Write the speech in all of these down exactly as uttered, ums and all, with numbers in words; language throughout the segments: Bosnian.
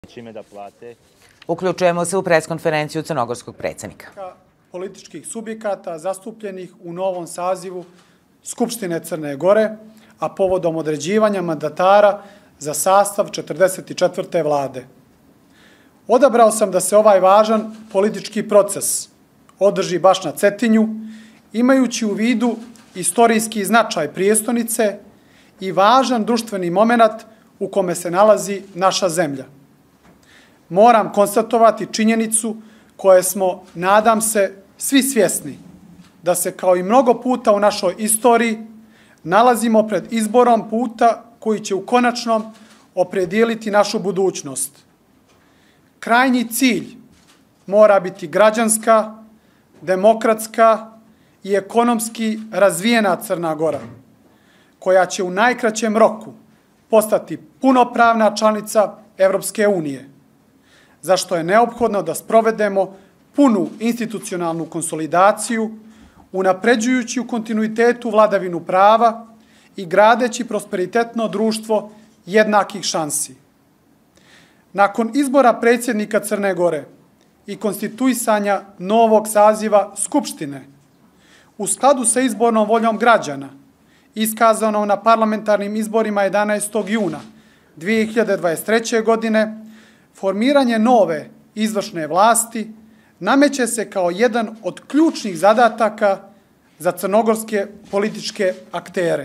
čime da plate. Uključujemo se u preskonferenciju crnogorskog predsjednika. Političkih subjekata zastupljenih u novom sazivu Skupštine Crne Gore, a povodom određivanja mandatara za sastav četrdeset četvrte vlade. Odabrao sam da se ovaj važan politički proces održi baš na Cetinju, imajući u vidu istorijski značaj prijestonice i važan društveni moment u kome se nalazi naša zemlja. Moram konstatovati činjenicu koje smo, nadam se, svi svjesni, da se kao i mnogo puta u našoj istoriji nalazimo pred izborom puta koji će u konačnom opredijeliti našu budućnost. Krajnji cilj mora biti građanska, demokratska i ekonomski razvijena Crna Gora, koja će u najkraćem roku postati punopravna članica Evropske unije, za što je neophodno da sprovedemo punu institucionalnu konsolidaciju, unapređujući u kontinuitetu vladavinu prava i gradeći prosperitetno društvo jednakih šansi. Nakon izbora predsjednika Crne Gore i konstituisanja novog saziva Skupštine, u skladu sa izbornom voljom građana, iskazano na parlamentarnim izborima jedanaestog juna dvije hiljade dvadeset treće. godine, formiranje nove izvršne vlasti nameće se kao jedan od ključnih zadataka za crnogorske političke aktere.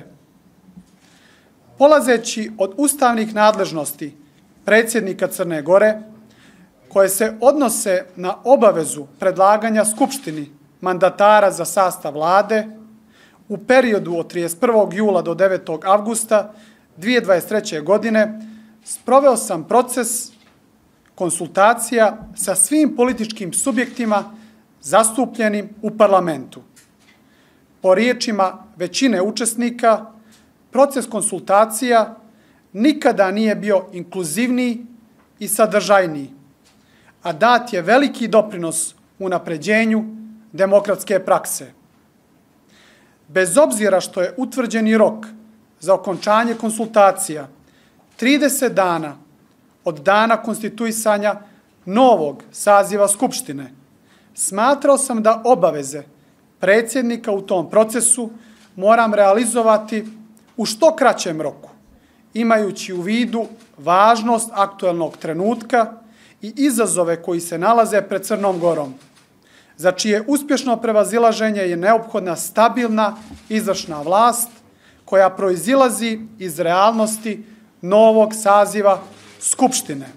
Polazeći od ustavnih nadležnosti predsjednika Crne Gore, koje se odnose na obavezu predlaganja Skupštini mandatara za sastav vlade u periodu od trideset prvog jula do devetog avgusta dvije hiljade dvadeset treće. godine, sproveo sam proces konsultacija sa svim političkim subjektima zastupljenim u parlamentu. Po riječima većine učesnika, proces konsultacija nikada nije bio inkluzivniji i sadržajniji, a dat je veliki doprinos unapređenju demokratske prakse. Bez obzira što je utvrđeni rok za okončanje konsultacija trideset dana od dana konstituisanja novog saziva Skupštine, smatrao sam da obaveze predsjednika u tom procesu moram realizovati u što kraćem roku, imajući u vidu važnost aktuelnog trenutka i izazove koji se nalaze pred Crnom Gorom, za čije uspješno prevazilaženje je neophodna stabilna izvršna vlast koja proizilazi iz realnosti novog saziva Skupštine.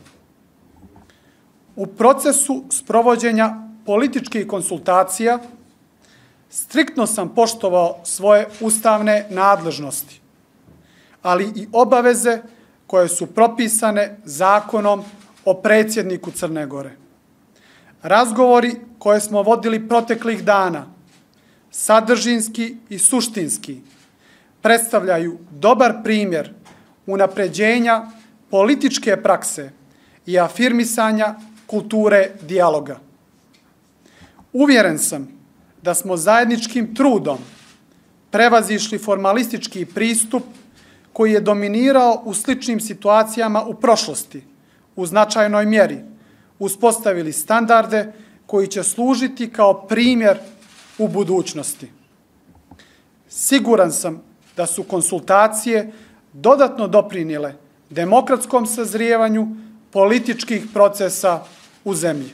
U procesu sprovođenja političkih konsultacija striktno sam poštovao svoje ustavne nadležnosti, ali i obaveze koje su propisane zakonom o predsjedniku Crne Gore. Razgovori koje smo vodili proteklih dana, sadržinski i suštinski, predstavljaju dobar primjer unapređenja političke prakse i afirmisanja kulture dijaloga. Uvjeren sam da smo zajedničkim trudom prevazišli formalistički pristup koji je dominirao u sličnim situacijama u prošlosti, u značajnoj mjeri uspostavili standarde koji će služiti kao primjer u budućnosti. Siguran sam da su konsultacije dodatno doprinijele demokratskom sazrijevanju političkih procesa u zemlji.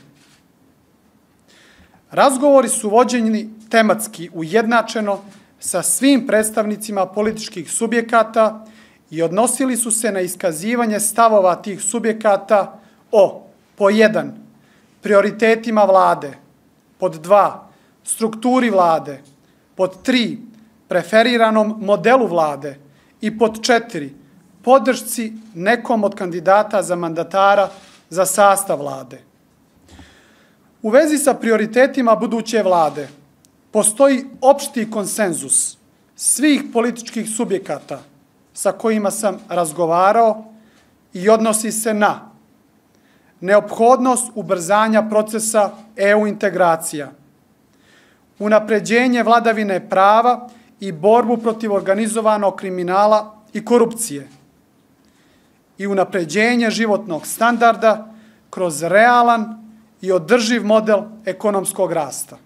Razgovori su vođeni tematski ujednačeno sa svim predstavnicima političkih subjekata i odnosili su se na iskazivanje stavova tih subjekata o, po jedan, prioritetima vlade, pod dva, strukturi vlade, pod tri, preferiranom modelu vlade i pod četiri, podršci nekom od kandidata za mandatara za sastav vlade. U vezi sa prioritetima buduće vlade postoji opšti konsenzus svih političkih subjekata sa kojima sam razgovarao i odnosi se na neophodnost ubrzanja procesa E U integracija, unapređenje vladavine prava i borbu protiv organizovanog kriminala i korupcije i unapređenje životnog standarda kroz realan i održiv model ekonomskog rasta.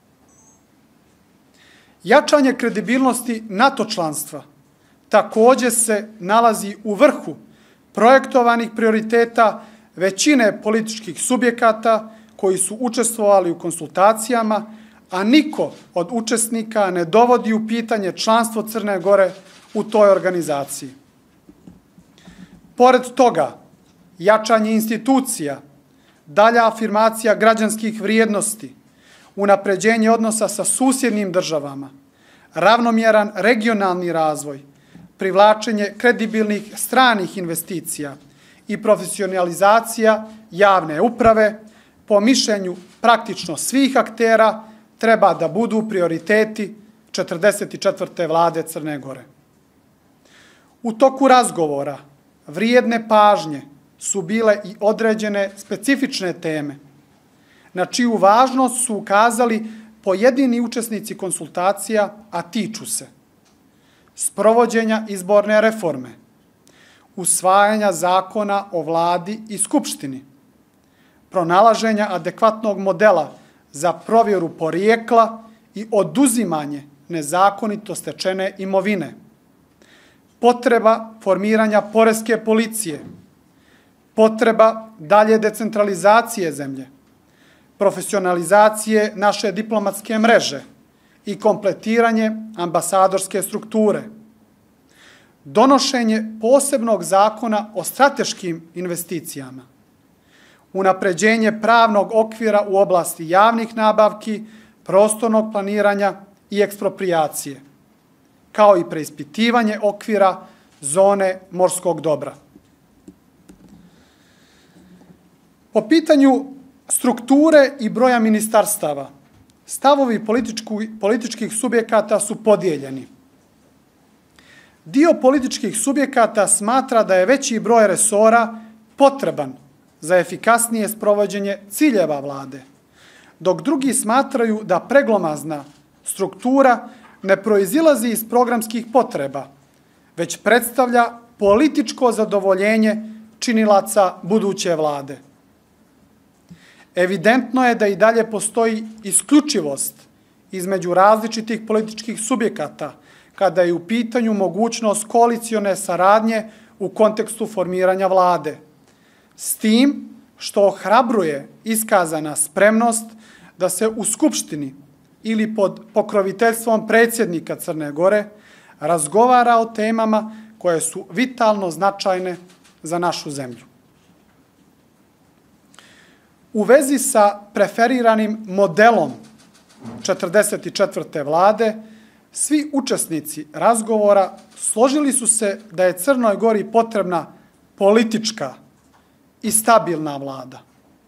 Jačanje kredibilnosti NATO članstva takođe se nalazi u vrhu projektovanih prioriteta većine političkih subjekata koji su učestvovali u konsultacijama, a niko od učesnika ne dovodi u pitanje članstvo Crne Gore u toj organizaciji. Pored toga, jačanje institucija, dalja afirmacija građanskih vrijednosti, unapređenje odnosa sa susjednim državama, ravnomjeran regionalni razvoj, privlačenje kredibilnih stranih investicija i profesionalizacija javne uprave, po mišljenju praktično svih aktera, treba da budu prioriteti četrdeset četvrte vlade Crne Gore. U toku razgovora vrijedne pažnje su bile i određene specifične teme, na čiju važnost su ukazali pojedini učesnici konsultacija, a tiču se sprovođenja izborne reforme, usvajanja zakona o vladi i skupštini, pronalaženja adekvatnog modela za provjeru porijekla i oduzimanje nezakonito stečene imovine, potreba formiranja poreske policije, potreba dalje decentralizacije zemlje, profesionalizacije naše diplomatske mreže i kompletiranje ambasadorske strukture, donošenje posebnog zakona o strateškim investicijama, unapređenje pravnog okvira u oblasti javnih nabavki, prostornog planiranja i eksproprijacije, kao i preispitivanje okvira zone morskog dobra. Po pitanju strukture i broja ministarstava, stavovi političkih subjekata su podijeljeni. Dio političkih subjekata smatra da je veći broj resora potreban za efikasnije sprovođenje ciljeva vlade, dok drugi smatraju da preglomazna struktura ne proizilazi iz programskih potreba, već predstavlja političko zadovoljenje činilaca buduće vlade. Evidentno je da i dalje postoji isključivost između različitih političkih subjekata kada je u pitanju mogućnost koalicione saradnje u kontekstu formiranja vlade, s tim što ohrabruje iskazana spremnost da se u Skupštini ili pod pokroviteljstvom predsjednika Crne Gore razgovara o temama koje su vitalno značajne za našu zemlju. U vezi sa preferiranim modelom četrdeset četvrte vlade, svi učesnici razgovora složili su se da je Crnoj Gori potrebna politička i stabilna vlada.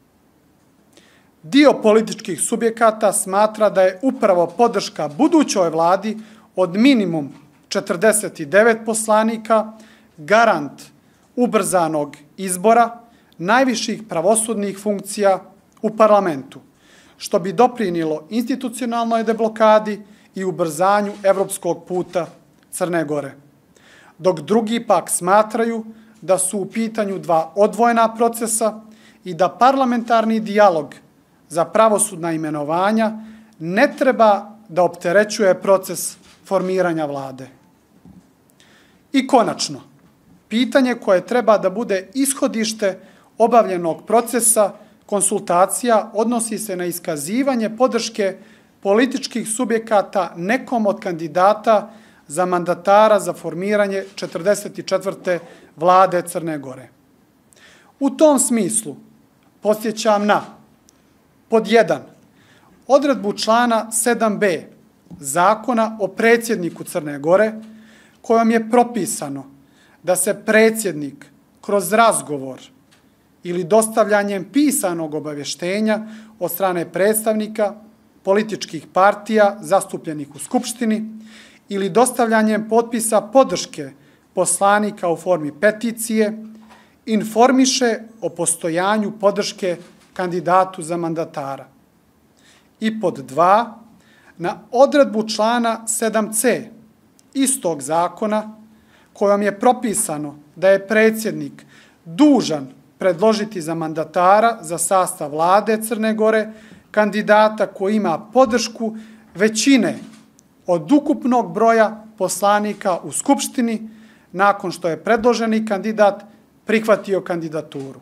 Dio političkih subjekata smatra da je upravo podrška budućoj vladi od minimum četrdeset devet poslanika garant ubrzanog izbora najviših pravosudnih funkcija u parlamentu, što bi doprinilo institucionalnoj deblokadi i ubrzanju evropskog puta Crne Gore. Dok drugi pak smatraju da su u pitanju dva odvojena procesa i da parlamentarni dijalog za pravosudna imenovanja ne treba da opterećuje proces formiranja vlade. I konačno, pitanje koje treba da bude ishodište obavljenog procesa konsultacija odnosi se na iskazivanje podrške političkih subjekata nekom od kandidata za mandatara za formiranje četrdeset četvrte vlade Crne Gore. U tom smislu podsjećam na pod jedan. Odredbu člana sedam b Zakona o predsjedniku Crne Gore, kojom je propisano da se predsjednik kroz razgovor ili dostavljanjem pisanog obavještenja od strane predstavnika političkih partija zastupljenih u Skupštini ili dostavljanjem potpisa podrške poslanika u formi peticije informiše o postojanju podrške kandidatu za mandatara. I pod dva, na odredbu člana sedam c istog zakona kojom je propisano da je predsjednik dužan predložiti za mandatara za sastav vlade Crne Gore kandidata koji ima podršku većine od ukupnog broja poslanika u Skupštini nakon što je predloženi kandidat prihvatio kandidaturu.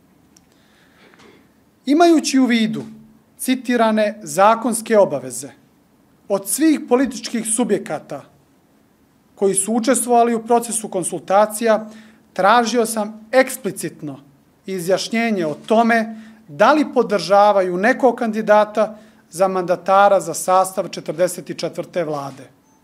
Imajući u vidu citirane zakonske obaveze od svih političkih subjekata koji su učestvovali u procesu konsultacija, tražio sam eksplicitno izjašnjenje o tome da li podržavaju nekog kandidata za mandatara za sastav četrdeset četvrte vlade.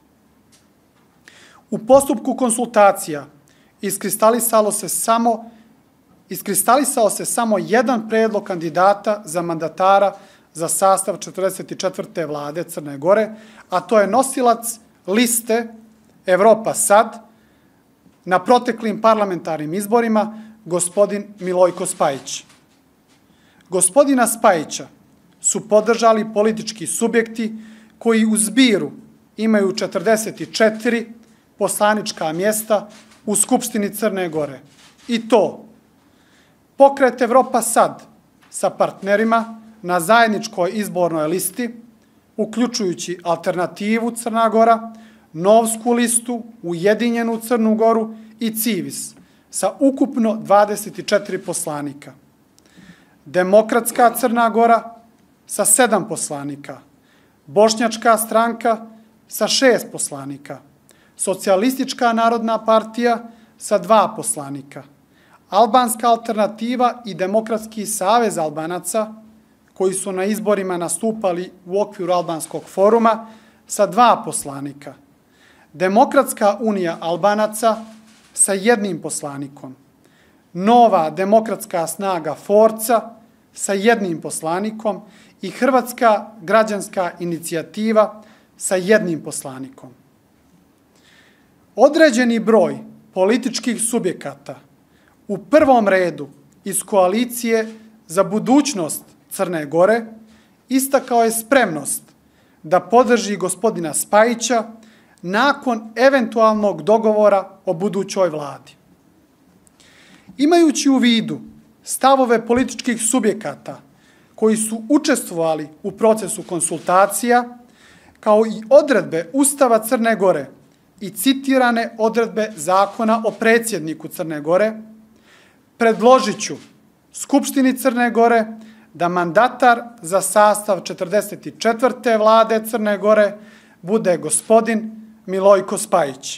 U postupku konsultacija iskristalisalo se samo, iskristalisao se samo jedan predlog kandidata za mandatara za sastav četrdeset četvrte vlade Crne Gore, a to je nosilac liste Evropa sad na proteklim parlamentarnim izborima, gospodin Milojko Spajić. Gospodina Spajića su podržali politički subjekti koji u zbiru imaju četrdeset četiri poslanička mjesta u Skupštini Crne Gore. I to Pokret Evropa sad sa partnerima na zajedničkoj izbornoj listi, uključujući Alternativu Crna Gora, Novsku listu, Ujedinjenu Crnu Goru i Civis sa ukupno dvadeset četiri poslanika. Demokratska Crna Gora sa sedam poslanika, Bošnjačka stranka sa šest poslanika, Socijalistička narodna partija sa dva poslanika, Albanska alternativa i Demokratski savez Albanaca, koji su na izborima nastupali u okviru Albanskog foruma, sa dva poslanika, Demokratska unija Albanaca sa jednim poslanikom, Nova demokratska snaga Forca sa jednim poslanikom i Hrvatska građanska inicijativa sa jednim poslanikom. Određeni broj političkih subjekata, u prvom redu iz koalicije za budućnost Crne Gore, istakao je spremnost da podrži gospodina Spajića nakon eventualnog dogovora o budućoj vladi. Imajući u vidu stavove političkih subjekata koji su učestvovali u procesu konsultacija, kao i odredbe Ustava Crne Gore i citirane odredbe Zakona o predsjedniku Crne Gore, predložit ću Skupštini Crne Gore da mandatar za sastav četrdeset četvrte vlade Crne Gore bude gospodin Milojko Spajić.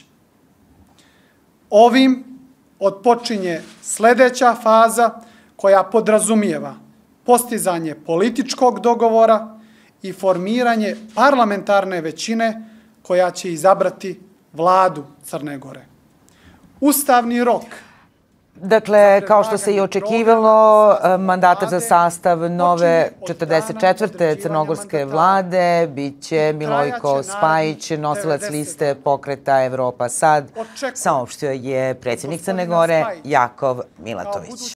Ovim otpočinje sljedeća faza koja podrazumijeva postizanje političkog dogovora i formiranje parlamentarne većine koja će izabrati vladu Crne Gore. Ustavni rok. Dakle, kao što se i očekivalo, mandatar za sastav nove četrdeset četvrte crnogorske vlade biće Milojko Spajić, nosilac liste Pokreta Evropa sad, saopštio je predsjednik Crne Gore Jakov Milatović.